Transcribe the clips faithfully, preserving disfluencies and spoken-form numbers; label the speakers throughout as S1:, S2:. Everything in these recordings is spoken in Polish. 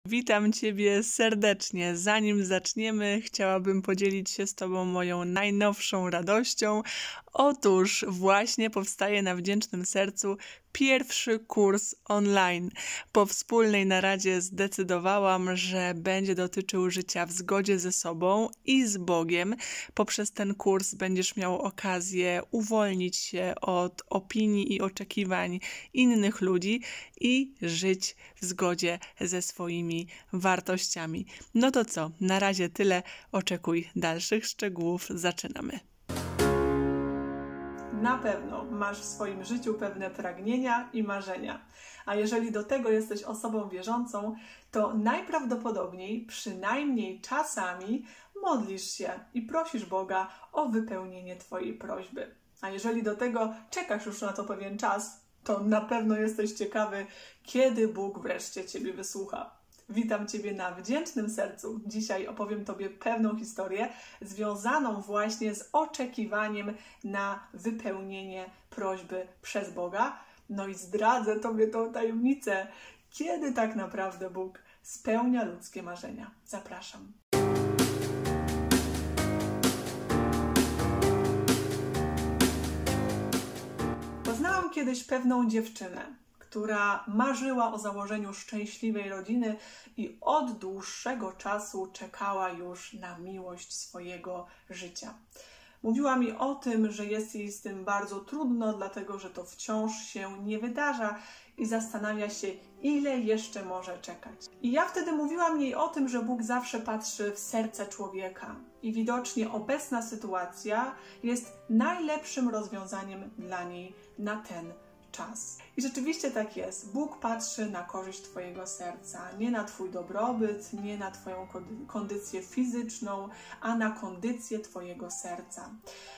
S1: Witam Ciebie serdecznie. Zanim zaczniemy, chciałabym podzielić się z Tobą moją najnowszą radością. Otóż właśnie powstaje na Wdzięcznym Sercu pierwszy kurs online. Po wspólnej naradzie zdecydowałam, że będzie dotyczył życia w zgodzie ze sobą i z Bogiem. Poprzez ten kurs będziesz miał okazję uwolnić się od opinii i oczekiwań innych ludzi i żyć w zgodzie ze swoimi wartościami. No to co? Na razie tyle. Oczekuj dalszych szczegółów. Zaczynamy. Na pewno masz w swoim życiu pewne pragnienia i marzenia. A jeżeli do tego jesteś osobą wierzącą, to najprawdopodobniej, przynajmniej czasami, modlisz się i prosisz Boga o wypełnienie Twojej prośby. A jeżeli do tego czekasz już na to pewien czas, to na pewno jesteś ciekawy, kiedy Bóg wreszcie Ciebie wysłucha. Witam Ciebie na Wdzięcznym Sercu. Dzisiaj opowiem Tobie pewną historię związaną właśnie z oczekiwaniem na wypełnienie prośby przez Boga. No i zdradzę Tobie tą tajemnicę, kiedy tak naprawdę Bóg spełnia ludzkie marzenia. Zapraszam. Poznałam kiedyś pewną dziewczynę, która marzyła o założeniu szczęśliwej rodziny i od dłuższego czasu czekała już na miłość swojego życia. Mówiła mi o tym, że jest jej z tym bardzo trudno, dlatego że to wciąż się nie wydarza i zastanawia się, ile jeszcze może czekać. I ja wtedy mówiłam jej o tym, że Bóg zawsze patrzy w serce człowieka i widocznie obecna sytuacja jest najlepszym rozwiązaniem dla niej na ten czas. I rzeczywiście tak jest. Bóg patrzy na korzyść Twojego serca, nie na Twój dobrobyt, nie na Twoją kondycję fizyczną, a na kondycję Twojego serca.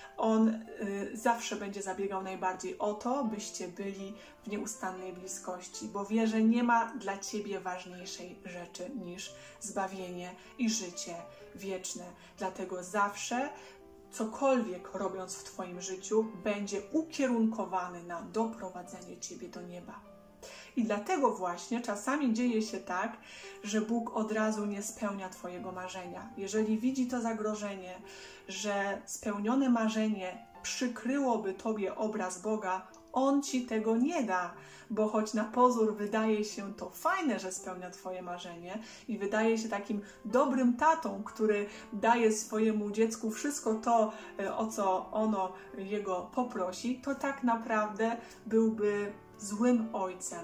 S1: On y, zawsze będzie zabiegał najbardziej o to, byście byli w nieustannej bliskości, bo wie, że nie ma dla Ciebie ważniejszej rzeczy niż zbawienie i życie wieczne. Dlatego zawsze cokolwiek robiąc w Twoim życiu, będzie ukierunkowany na doprowadzenie Ciebie do nieba. I dlatego właśnie czasami dzieje się tak, że Bóg od razu nie spełnia Twojego marzenia. Jeżeli widzi to zagrożenie, że spełnione marzenie przykryłoby Tobie obraz Boga, On Ci tego nie da, bo choć na pozór wydaje się to fajne, że spełnia Twoje marzenie i wydaje się takim dobrym tatą, który daje swojemu dziecku wszystko to, o co ono jego poprosi, to tak naprawdę byłby złym ojcem,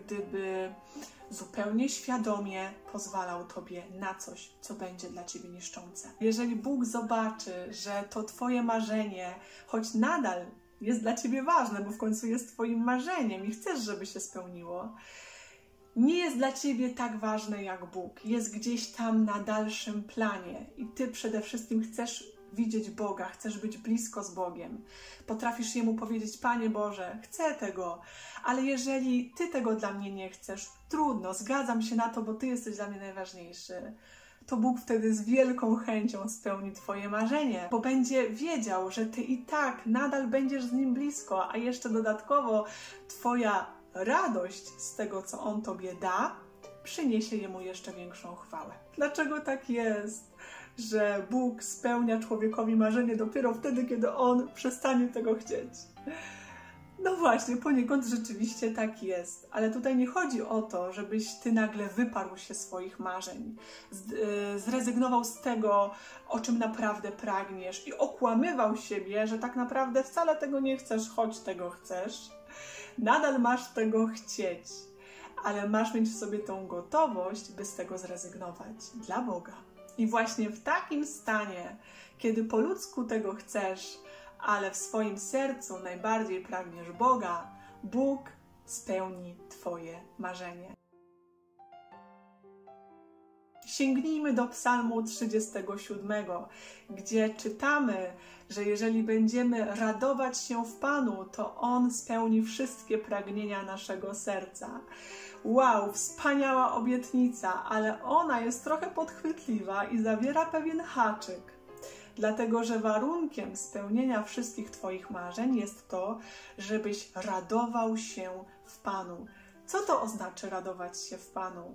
S1: gdyby zupełnie świadomie pozwalał Tobie na coś, co będzie dla Ciebie niszczące. Jeżeli Bóg zobaczy, że to Twoje marzenie, choć nadal jest dla Ciebie ważne, bo w końcu jest Twoim marzeniem i chcesz, żeby się spełniło, nie jest dla Ciebie tak ważne jak Bóg. Jest gdzieś tam na dalszym planie i Ty przede wszystkim chcesz widzieć Boga, chcesz być blisko z Bogiem. Potrafisz Jemu powiedzieć: Panie Boże, chcę tego, ale jeżeli Ty tego dla mnie nie chcesz, trudno, zgadzam się na to, bo Ty jesteś dla mnie najważniejszy. To Bóg wtedy z wielką chęcią spełni Twoje marzenie, bo będzie wiedział, że Ty i tak nadal będziesz z Nim blisko, a jeszcze dodatkowo Twoja radość z tego, co On Tobie da, przyniesie Jemu jeszcze większą chwałę. Dlaczego tak jest, że Bóg spełnia człowiekowi marzenie dopiero wtedy, kiedy on przestanie tego chcieć? No właśnie, poniekąd rzeczywiście tak jest, ale tutaj nie chodzi o to, żebyś Ty nagle wyparł się swoich marzeń, zrezygnował z tego, o czym naprawdę pragniesz i okłamywał siebie, że tak naprawdę wcale tego nie chcesz, choć tego chcesz. Nadal masz tego chcieć, ale masz mieć w sobie tą gotowość, by z tego zrezygnować dla Boga. I właśnie w takim stanie, kiedy po ludzku tego chcesz, ale w swoim sercu najbardziej pragniesz Boga, Bóg spełni Twoje marzenie. Sięgnijmy do Psalmu trzydziestego siódmego, gdzie czytamy, że jeżeli będziemy radować się w Panu, to On spełni wszystkie pragnienia naszego serca. Wow, wspaniała obietnica, ale ona jest trochę podchwytliwa i zawiera pewien haczyk. Dlatego, że warunkiem spełnienia wszystkich Twoich marzeń jest to, żebyś radował się w Panu. Co to oznacza radować się w Panu?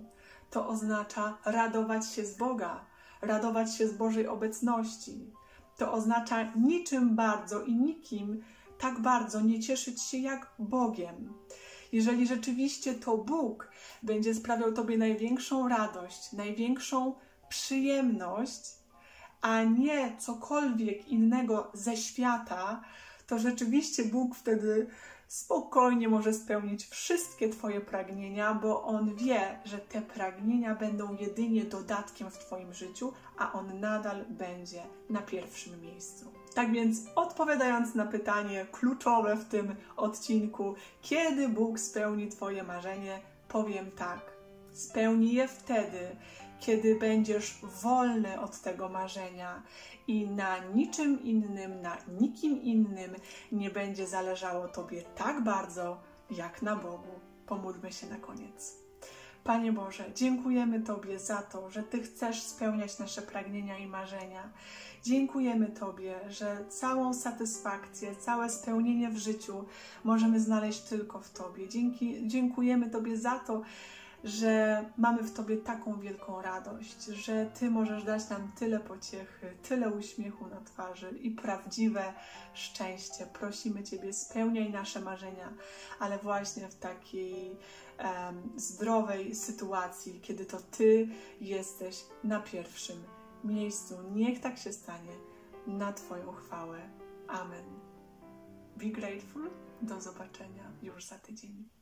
S1: To oznacza radować się z Boga, radować się z Bożej obecności. To oznacza niczym bardzo i nikim tak bardzo nie cieszyć się jak Bogiem. Jeżeli rzeczywiście to Bóg będzie sprawiał Tobie największą radość, największą przyjemność, a nie cokolwiek innego ze świata, to rzeczywiście Bóg wtedy spokojnie może spełnić wszystkie Twoje pragnienia, bo On wie, że te pragnienia będą jedynie dodatkiem w Twoim życiu, a On nadal będzie na pierwszym miejscu. Tak więc odpowiadając na pytanie kluczowe w tym odcinku, kiedy Bóg spełni Twoje marzenie, powiem tak. Spełni je wtedy, kiedy będziesz wolny od tego marzenia i na niczym innym, na nikim innym nie będzie zależało Tobie tak bardzo, jak na Bogu. Pomódlmy się na koniec. Panie Boże, dziękujemy Tobie za to, że Ty chcesz spełniać nasze pragnienia i marzenia. Dziękujemy Tobie, że całą satysfakcję, całe spełnienie w życiu możemy znaleźć tylko w Tobie. Dzięki, dziękujemy Tobie za to, że mamy w Tobie taką wielką radość, że Ty możesz dać nam tyle pociechy, tyle uśmiechu na twarzy i prawdziwe szczęście. Prosimy Ciebie, spełniaj nasze marzenia, ale właśnie w takiej um, zdrowej sytuacji, kiedy to Ty jesteś na pierwszym miejscu. Niech tak się stanie na Twoją chwałę. Amen. Be grateful. Do zobaczenia już za tydzień.